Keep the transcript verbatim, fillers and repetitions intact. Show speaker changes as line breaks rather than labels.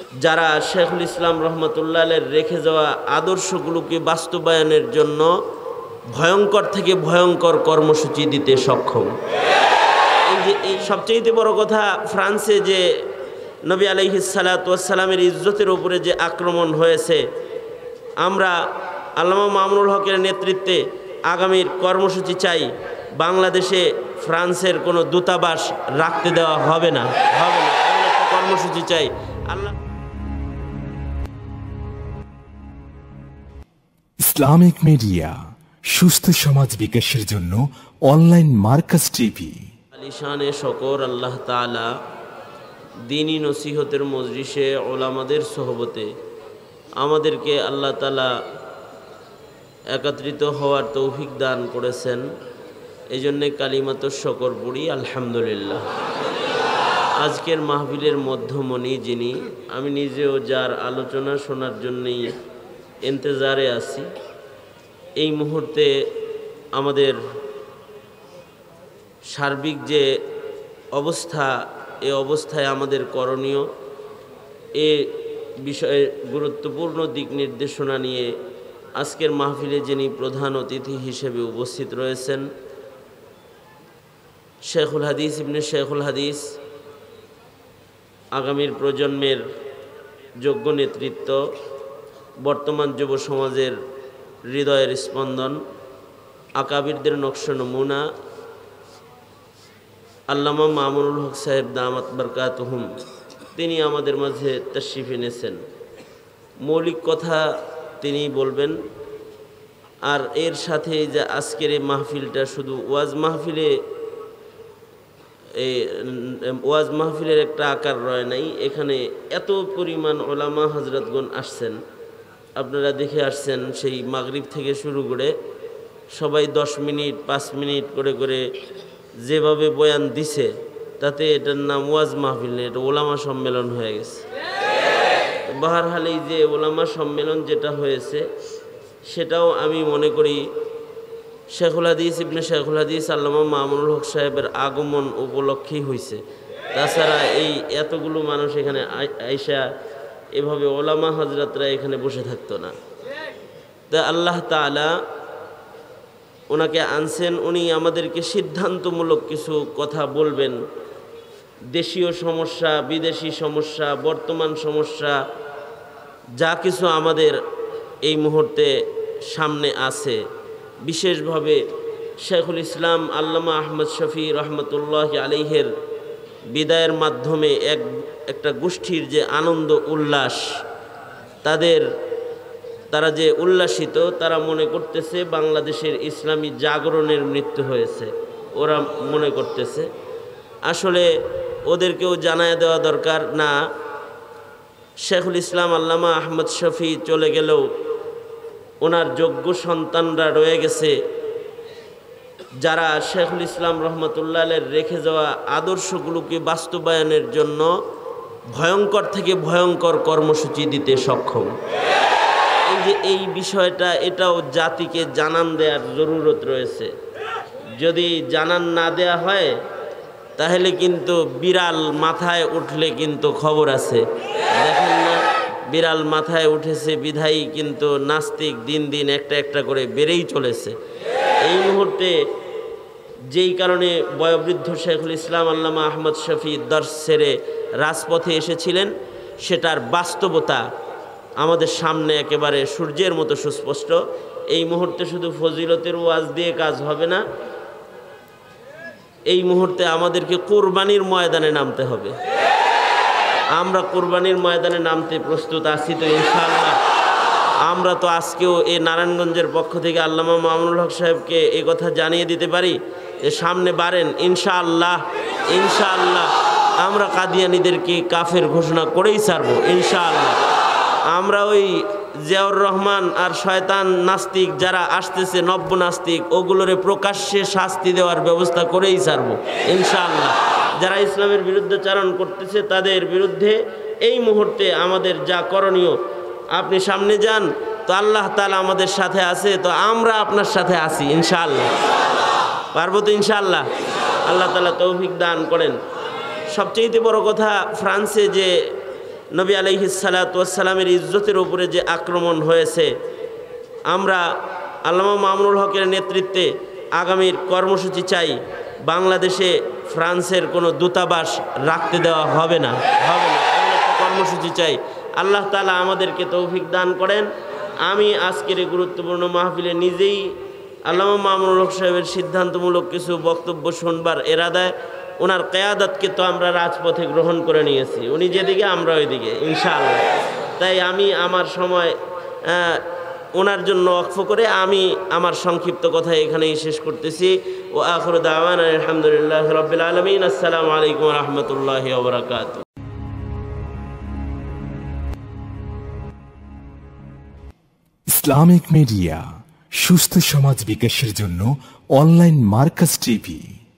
যারা শেখুল ইসলাম রহমতুল্লাহের রেখে যাওয়া আদর্শগুলোকে বাস্তবায়নের জন্য ভয়ঙ্কর থেকে ভয়ঙ্কর কর্মসূচি দিতে সক্ষম। এই যে এই সবচেয়ে বড় কথা, ফ্রান্সে যে নবী আলাইহিস সালাতু ওয়াস সালামের ইজ্জতের উপরে যে আক্রমণ হয়েছে, আমরা আল্লামা মামুনুল হকের নেতৃত্বে আগামীর কর্মসূচি চাই, বাংলাদেশে ফ্রান্সের কোনো দূতাবাস রাখতে দেওয়া হবে না হবে না এমন একটা কর্মসূচি চাই। আল্লাহ
ইসলামিক মিডিয়া, সুস্থ সমাজ বিকাশের জন্য অনলাইন মার্কাজ টিভি।
আলিশানে শকর আল্লাহ তাআলা দ্বীনি নসিহতের মজলিসে ওলামাদের সোহবতে আমাদেরকে আল্লাহ তাআলা একত্রিত হওয়ার তৌফিক দান করেছেন। এই জন্যে কালিমাতুশ শকর পড়ি আলহামদুলিল্লাহ। আজকের মাহফিলের মধ্যমণি যিনি, আমি নিজেও যার আলোচনা শোনার জন্যেই ইন্তজারে আছি। এই মুহূর্তে আমাদের সার্বিক যে অবস্থা, এ অবস্থায় আমাদের করণীয়, এ বিষয়ে গুরুত্বপূর্ণ দিক নির্দেশনা নিয়ে আজকের মাহফিলে যিনি প্রধান অতিথি হিসেবে উপস্থিত রয়েছেন, শেখুল হাদিস ইবনে শেখুল হাদিস, আগামীর প্রজন্মের যোগ্য নেতৃত্ব, বর্তমান যুব সমাজের হৃদয়ের স্পন্দন, আকাবিরদের নকশ নমুনা, আল্লামা মামুনুল হক সাহেব দামাত বরকাতুহুম, তিনি আমাদের মাঝে তাশরিফ এনেছেন। মৌলিক কথা তিনি বলবেন। আর এর সাথে যে আজকের এই মাহফিলটা শুধু ওয়াজ মাহফিলে এই ওয়াজ মাহফিলের একটা আকার রয় নাই, এখানে এত পরিমাণ ওলামা হজরতগণ আসছেন, আপনারা দেখে আসছেন। সেই মাগরিব থেকে শুরু করে সবাই দশ মিনিট পাঁচ মিনিট করে করে যেভাবে বয়ান দিছে, তাতে এটার নাম ওয়াজ মাহফিল নেই, এটা ওলামা সম্মেলন হয়ে গেছে। বাহারহাল এই যে ওলামা সম্মেলন যেটা হয়েছে, সেটাও আমি মনে করি শেখুল হাদিস ইবনে শেখুল হাদিস আল্লামা মামুনুল হক সাহেবের আগমন উপলক্ষেই হয়েছে। তাছাড়া এই এতগুলো মানুষ এখানে আইসা এভাবে ওলামা হজরতরা এখানে বসে থাকতো না। তা আল্লাহ তাআলা ওনাকে আনছেন, উনি আমাদেরকে সিদ্ধান্তমূলক কিছু কথা বলবেন। দেশীয় সমস্যা, বিদেশি সমস্যা, বর্তমান সমস্যা, যা কিছু আমাদের এই মুহূর্তে সামনে আছে, বিশেষভাবে শেখুল ইসলাম আল্লামা আহমদ শফি রহমতুল্লাহ আলাইহের বিদায়ের মাধ্যমে এক একটা গোষ্ঠীর যে আনন্দ উল্লাস, তাদের তারা যে উল্লাসিত, তারা মনে করতেছে বাংলাদেশের ইসলামী জাগরণের মৃত্যু হয়েছে, ওরা মনে করতেছে। আসলে ওদেরকেও জানায় দেওয়া দরকার না, শেখুল ইসলাম আল্লামা আহমদ শফি চলে গেলেও ওনার যোগ্য সন্তানরা রয়ে গেছে, যারা শেখুল ইসলাম রহমতুল্লাহের রেখে যাওয়া আদর্শগুলোকে বাস্তবায়নের জন্য ভয়ঙ্কর থেকে ভয়ঙ্কর কর্মসূচি দিতে সক্ষম। এই যে এই বিষয়টা, এটাও জাতিকে জানান দেওয়ার জরুরত রয়েছে। যদি জানান না দেয়া হয়, তাহলে কিন্তু বিড়াল মাথায় উঠলে কিন্তু খবর আছে। দেখেন না, বিড়াল মাথায় উঠেছে বিধায়ী কিন্তু নাস্তিক দিন দিন একটা একটা করে বেড়েই চলেছে। এই মুহূর্তে যেই কারণে বয়োবৃদ্ধ শেখুল ইসলাম আল্লামা আহমদ শফি দর্শ ছেড়ে রাজপথে এসেছিলেন, সেটার বাস্তবতা আমাদের সামনে একেবারে সূর্যের মতো সুস্পষ্ট। এই মুহূর্তে শুধু ফজিলতের ওয়াজ দিয়ে কাজ হবে না, এই মুহূর্তে আমাদেরকে কোরবানির ময়দানে নামতে হবে। আমরা কোরবানির ময়দানে নামতে প্রস্তুত আছি তো ইনশাআল্লাহ। আমরা তো আজকেও এই নারায়ণগঞ্জের পক্ষ থেকে আল্লামা মামুনুল হক সাহেবকে এই কথা জানিয়ে দিতে পারি যে সামনে বাড়েন ইনশাআল্লাহ। ইনশাআল্লাহ আমরা কাদিয়ানীদেরকে কাফের ঘোষণা করেই ছাড়বো ইনশাআল্লাহ। আমরা ওই জিয়াউর রহমান আর শয়তান নাস্তিক যারা আসতেছে, নব্য নাস্তিক, ওগুলোরে প্রকাশ্যে শাস্তি দেওয়ার ব্যবস্থা করেই ছাড়বো ইনশাআল্লাহ। যারা ইসলামের বিরুদ্ধাচারণ করতেছে, তাদের বিরুদ্ধে এই মুহূর্তে আমাদের যা করণীয়, আপনি সামনে যান তো আল্লাহ তাআলা আমাদের সাথে আছে, তো আমরা আপনার সাথে আছি ইনশাআল্লাহ। পারবো তো ইনশাআল্লাহ। আল্লাহ তাআলা তৌফিক দান করেন। সবচেয়ে বড় কথা, ফ্রান্সে যে নবী আলাইহিস সালাতু ওয়াস সালামের ইজ্জতের উপরে যে আক্রমণ হয়েছে, আমরা আল্লামা মামুনুল হকের নেতৃত্বে আগামীর কর্মসূচি চাই, বাংলাদেশে ফ্রান্সের কোনো দূতাবাস রাখতে দেওয়া হবে না হবে না এমন একটা কর্মসূচি চাই। আল্লাহ তাআলা আমাদেরকে তৌফিক দান করেন। আমি আজকের এই গুরুত্বপূর্ণ মাহফিলে নিজেই আল্লামা মামুনুল হক সাহেবের সিদ্ধান্তমূলক কিছু বক্তব্য শুনবার এরাদায়, ওনার কিয়াদতকে তো আমরা রাজপথে গ্রহণ করে নিয়েছি, উনি যেদিকে আমরা ওইদিকে ইনশাআল্লাহ। তাই আমি আমার সময় ওনার জন্য ওয়াকফ করে আমি আমার সংক্ষিপ্ত কথা এখানেই শেষ করতেছি। ও আখিরু দাওয়ানা আলহামদুলিল্লাহি রাব্বিল আলামিন। আসসালামু আলাইকুম ওয়া রাহমাতুল্লাহি ওয়া বারাকাতুহু।
ইসলামিক মিডিয়া, সুস্থ সমাজ বিকাশের জন্য অনলাইন মার্কাজ টিভি।